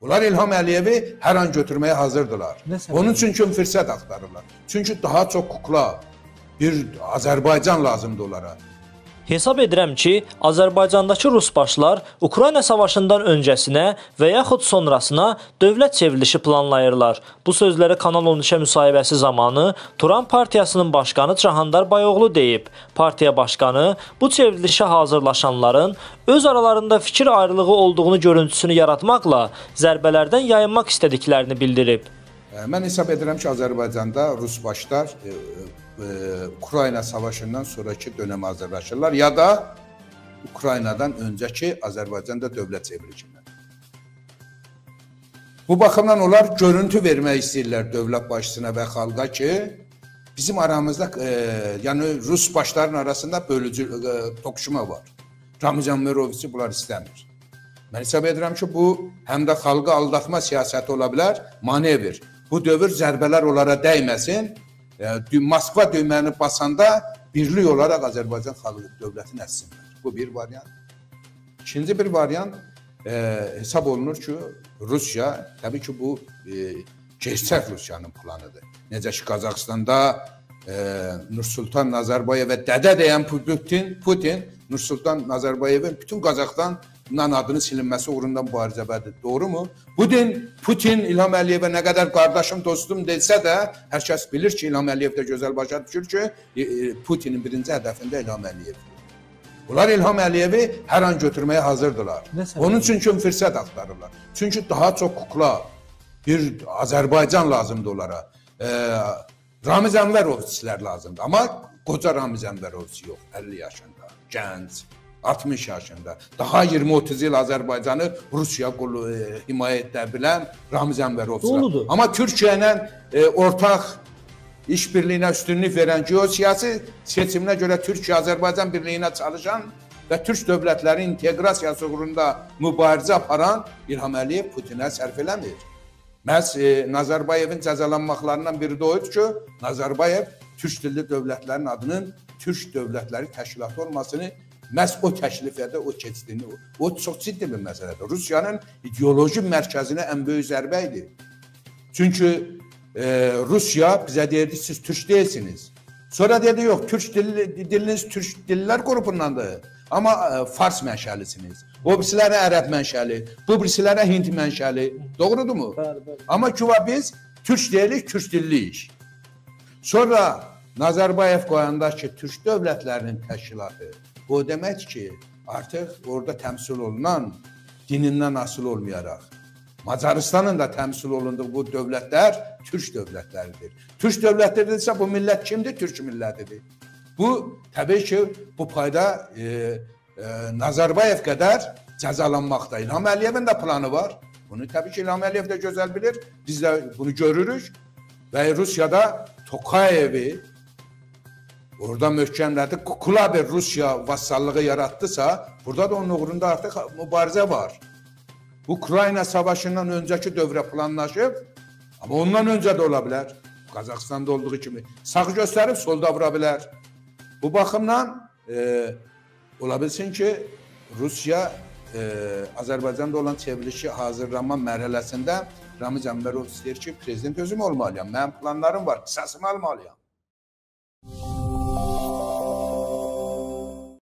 Bunlar İlham Əliyevi hər an götürməyə hazırdılar. Onun üçün fürsət axtarırlar. Çünki daha çox kukla, bir Azərbaycan lazımdır onlara. Hesab edirəm ki, Azərbaycandakı rusbaşlar Ukrayna savaşından öncəsinə və yaxud sonrasına dövlət çevrilişi planlayırlar. Bu sözləri Kanal 13-ə müsahibəsi zamanı Turan Partiyasının başqanı Cahandar Bayoğlu deyib. Partiya başqanı bu çevrilişə hazırlaşanların öz aralarında fikir ayrılığı olduğunu görüntüsünü yaratmaqla zərbələrdən yayınmaq istədiklərini bildirib. Mən hesab edirəm ki, Azərbaycanda rusbaşlar Ukrayna savaşından sonraki döneme hazırlaşırlar ya da Ukraynadan önceki Azərbaycanda dövlət çevrilişindən. Bu baxımdan onlar görüntü vermək istəyirlər dövlət başçısına və xalqa ki, bizim aramızda yani Rus başların arasında bölücü toqquşma var. Ramazan Merovic'i bunlar istəmir. Mən hesab edirəm ki, bu həm də xalqı aldatma siyasəti ola bilər, manevr. Bu dövr zərbələr onlara dəyməsin. Moskva düyməni basanda birlik olaraq Azərbaycan xalq dövlətini əssinlər. Bu bir variant. İkinci bir variant hesab olunur ki, Rusya, təbii ki bu gerçək Rusiyanın planıdır. Necə ki Qazaxstanda Nursultan Nazarbayevə dədə deyən Putin Nursultan Nazarbayevin bütün Qazaxstan adının silinməsi uğrunda mübarizə bədir. Doğru mu? Putin İlham Əliyevə nə qədər qardaşım, dostum desə də, hər kəs bilir ki, İlham Əliyev də gözəl başa düşür ki, Putinin birinci hədəfində İlham Əliyevdir. Bunlar İlham Əliyevi hər an götürməyə hazırdılar. Onun üçün fürsət axtarırlar. Çünki daha çox kukla, bir Azərbaycan lazımdır onlara. Ramiz Ənvərovçilər lazımdır. Amma qoca Ramiz Ənvərovçu yox, 50 yaşında, gənc. 60 yaşında, daha 20-30 yıl Azərbaycanı Rusiya himayə edə bilən Ramiz Ənvərovçular. Amma Türkiyə ilə ortaq işbirliyinə üstünlük verən, geosiyasi seçiminə görə Türkiyə-Azərbaycan birliyinə çalışan və Türk dövlətləri inteqrasiyası uğrunda mübarizə aparan İlham Əliyev Putinə sərf eləmir. Məhz Nazarbayevin cəzalanmaqlarından biri də oydur ki, Nazarbayev Türk dilli dövlətlərin adının Türk dövlətləri təşkilatı olmasını məhz o təklif edə, o keçdiyini, o çox ciddi bir məsələdir. Rusiyanın ideoloji mərkəzinə ən böyük zərbə idi. Çünki Rusiya bizə deyirdi, siz Türk deyilsiniz. Sonra dedi, yox, diliniz Türk dillilər qrupundandır. Amma Fars mənşəlisiniz. O birisilərə ərəb mənşəli, bu birisilərə Hind mənşəli. Doğrudur mu? Amma ki, biz Türk deyilik, Türk dilliyik. Sonra Nazarbayev qoyanda ki, Türk dövlətlərinin təşkilatı, o demək ki, artıq orada təmsil olunan dinindən asılı olmayaraq, Macaristanın da təmsil olunduğu bu dövlətlər Türk dövlətləridir. Türk dövlətləridirsə bu millət kimdir? Türk millətidir. Bu, təbii ki, bu payda Nazarbayev qədər cəzalanmaqda. İlham Əliyevin də planı var. Bunu təbii ki, İlham Əliyev də gözəl bilir. Biz də bunu görürük. Və Rusiyada Tokayevi orada möhkəmlədi, kukla bir Rusiya vassallığı yarattısa, burada da onun uğrunda artıq mübarizə var. Ukrayna savaşından öncəki dövrə planlaşıb, amma ondan öncə də ola bilər. Qazaxstanda olduğu kimi sağ göstərib solda vura bilər. Bu baxımdan ola bilsin ki, Rusiya Azərbaycanda olan çevrilişi hazırlanma mərhələsində Ramiz Ənvərov istəyir ki, prezident özüm olmalıyam, mənim planlarım var, qisasımı almalıyam.